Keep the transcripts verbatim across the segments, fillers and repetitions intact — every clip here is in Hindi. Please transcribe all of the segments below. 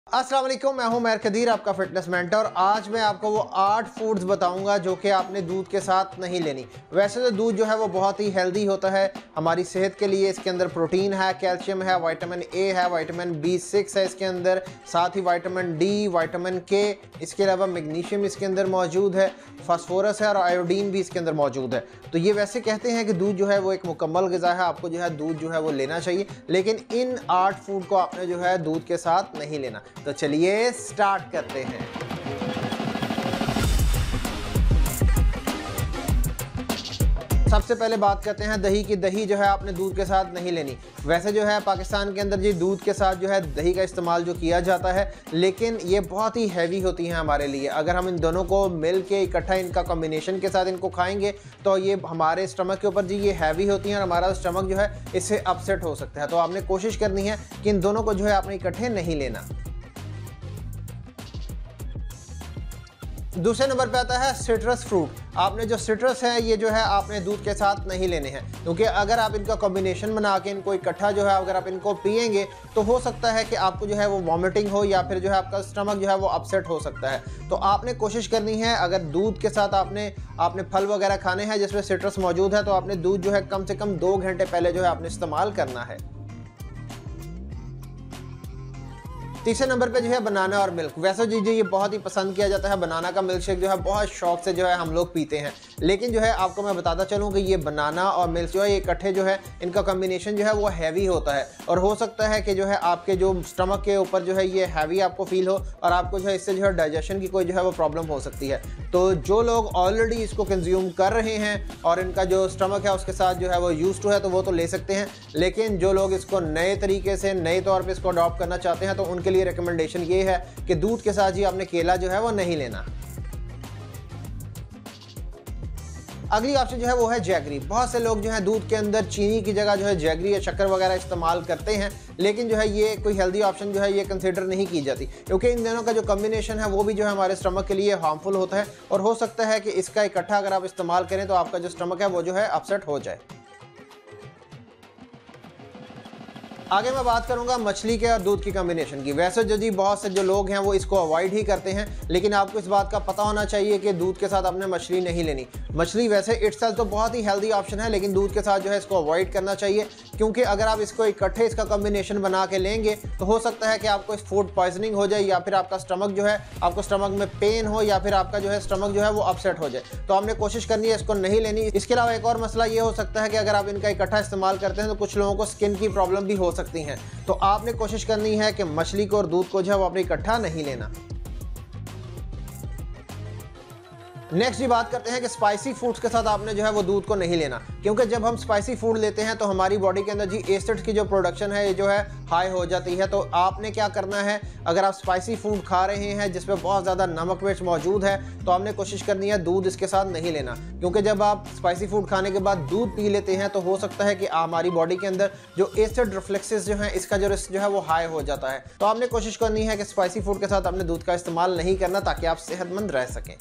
अस्सलाम वालेकुम, मैं हूं मैर कदीर, आपका फिटनेस मेंटर। आज मैं आपको वो आठ फूड्स बताऊंगा जो कि आपने दूध के साथ नहीं लेनी। वैसे तो दूध जो है वो बहुत ही हेल्दी होता है हमारी सेहत के लिए। इसके अंदर प्रोटीन है, कैल्शियम है, विटामिन ए है, विटामिन बी सिक्स है इसके अंदर, साथ ही विटामिन डी, विटामिन के, इसके अलावा मैग्नीशियम इसके अंदर मौजूद है, फास्फोरस है और आयोडीन भी इसके अंदर मौजूद है। तो ये वैसे कहते हैं कि दूध जो है वो एक मुकम्मल ग़िज़ा है, आपको जो है दूध जो है वो लेना चाहिए, लेकिन इन आठ फूड को आपने जो है दूध के साथ नहीं लेना। तो चलिए स्टार्ट करते हैं। सबसे पहले बात करते हैं दही की। दही जो है आपने दूध के साथ नहीं लेनी। वैसे जो है पाकिस्तान के अंदर जी दूध के साथ जो है दही का इस्तेमाल जो किया जाता है, लेकिन ये बहुत ही हैवी होती हैं हमारे लिए। अगर हम इन दोनों को मिल के इकट्ठा इनका कॉम्बिनेशन के साथ इनको खाएंगे तो ये हमारे स्टमक के ऊपर जी ये हैवी होती हैं और हमारा स्टमक जो है इससे अपसेट हो सकता है। तो आपने कोशिश करनी है कि इन दोनों को जो है आपने इकट्ठे नहीं लेना। दूसरे नंबर पे आता है सिट्रस फ्रूट। आपने जो सिट्रस है ये जो है आपने दूध के साथ नहीं लेने हैं, क्योंकि अगर आप इनका कॉम्बिनेशन बना के इनको इकट्ठा जो है अगर आप इनको पिएंगे तो हो सकता है कि आपको जो है वो वॉमिटिंग हो या फिर जो है आपका स्टमक जो है वो अपसेट हो सकता है। तो आपने कोशिश करनी है, अगर दूध के साथ आपने आपने फल वगैरह खाने हैं जिसमें सिट्रस मौजूद है, तो आपने दूध जो है कम से कम दो घंटे पहले जो है आपने इस्तेमाल करना है। तीसरे नंबर पे जो है बनाना और मिल्क। वैसे जी जी ये बहुत ही पसंद किया जाता है, बनाना का मिल्क शेक जो है बहुत शौक से जो है हम लोग पीते हैं। लेकिन जो है आपको मैं बताता चलूँ कि ये बनाना और मिल्क जो है ये इकट्ठे जो है इनका कॉम्बिनेशन जो है वो हैवी होता है, और हो सकता है कि जो है आपके जो स्टमक के ऊपर जो है ये हैवी आपको फील हो और आपको जो है इससे जो है डाइजेशन की कोई जो है वो प्रॉब्लम हो सकती है। तो जो लोग ऑलरेडी इसको कंज्यूम कर रहे हैं और इनका जो स्टमक है उसके साथ जो है वो यूज टू है तो वो तो ले सकते हैं, लेकिन जो लोग इसको नए तरीके से नए तौर पर इसको अडॉप्ट करना चाहते हैं तो उनके लिए रिकमेंडेशन ये है कि दूध के साथ ही आपने केला जो है वो नहीं लेना। अगली ऑप्शन जो है वो है जैगरी। बहुत से लोग जो है दूध के अंदर चीनी की जगह जो है जैगरी या शक्कर वगैरह इस्तेमाल करते हैं, लेकिन जो है ये कोई हेल्दी ऑप्शन जो है ये कंसीडर नहीं की जाती, क्योंकि इन दोनों का जो कॉम्बिनेशन है वो भी जो है हमारे स्टमक के लिए हार्मफुल होता है, और हो सकता है कि इसका इकट्ठा अगर आप इस्तेमाल करें तो आपका जो स्टमक है वो जो है अपसेट हो जाए। आगे मैं बात करूंगा मछली के और दूध की कॉम्बिनेशन की। वैसे जो जी बहुत से जो लोग हैं वो इसको अवॉइड ही करते हैं, लेकिन आपको इस बात का पता होना चाहिए कि दूध के साथ आपने मछली नहीं लेनी। मछली वैसे इटसेल्फ तो बहुत ही हेल्दी ऑप्शन है, लेकिन दूध के साथ जो है इसको अवॉइड करना चाहिए, क्योंकि अगर आप इसको इकट्ठे इसका कॉम्बिनेशन बना के लेंगे तो हो सकता है कि आपको इस फूड पॉइजनिंग हो जाए, या फिर आपका स्टमक जो है आपको स्टमक में पेन हो, या फिर आपका जो है स्टमक जो है वो अपसेट हो जाए। तो आपने कोशिश करनी है इसको नहीं लेनी। इसके अलावा एक और मसला ये हो सकता है कि अगर आप इनका इकट्ठा इस्तेमाल करते हैं तो कुछ लोगों को स्किन की प्रॉब्लम भी हो सकती है। तो आपने कोशिश करनी है कि मछली को और दूध को जो है वो आपने इकट्ठा नहीं लेना। नेक्स्ट जी बात करते हैं कि स्पाइसी फूड्स के साथ आपने जो है वो दूध को नहीं लेना, क्योंकि जब हम स्पाइसी फूड लेते हैं तो हमारी बॉडी के अंदर जी एसिड्स की जो प्रोडक्शन है ये जो है हाई हो जाती है। तो आपने क्या करना है, अगर आप स्पाइसी फूड खा रहे हैं जिसमें बहुत ज़्यादा नमक मिर्च मौजूद है तो आपने कोशिश करनी है दूध इसके साथ नहीं लेना, क्योंकि जब आप स्पाइसी फूड खाने के बाद दूध पी लेते हैं तो हो सकता है कि हमारी बॉडी के अंदर जो एसिड रिफ्लेक्सेस जो है इसका जो रिस्क जो है वो हाई हो जाता है। तो आपने कोशिश करनी है कि स्पाइसी फूड के साथ आपने दूध का इस्तेमाल नहीं करना, ताकि आप सेहतमंद रह सकें।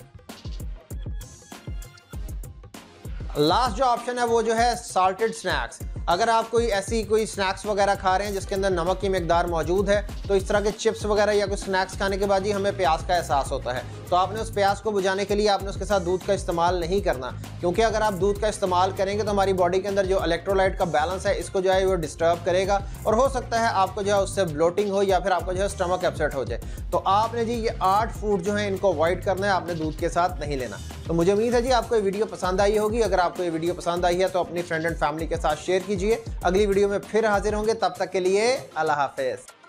लास्ट जो ऑप्शन है वो जो है साल्टेड स्नैक्स। अगर आप कोई ऐसी कोई स्नैक्स वगैरह खा रहे हैं जिसके अंदर नमक की मिकदार मौजूद है, तो इस तरह के चिप्स वगैरह या कोई स्नैक्स खाने के बाद ही हमें प्यास का एहसास होता है, तो आपने उस प्यास को बुझाने के लिए आपने उसके साथ दूध का इस्तेमाल नहीं करना, क्योंकि अगर आप दूध का इस्तेमाल करेंगे तो हमारी बॉडी के अंदर जो इलेक्ट्रोलाइट का बैलेंस है इसको जो है वो डिस्टर्ब करेगा, और हो सकता है आपको जो है उससे ब्लोटिंग हो या फिर आपको जो है स्टमक अपसेट हो जाए। तो आपने जी ये आठ फूड जो है इनको अवॉइड करना है, आपने दूध के साथ नहीं लेना। तो मुझे उम्मीद है जी आपको ये वीडियो पसंद आई होगी। अगर आपको ये वीडियो पसंद आई है तो अपनी फ्रेंड एंड फैमिली के साथ शेयर कीजिए। अगली वीडियो में फिर हाजिर होंगे, तब तक के लिए अल्लाह हाफिज़।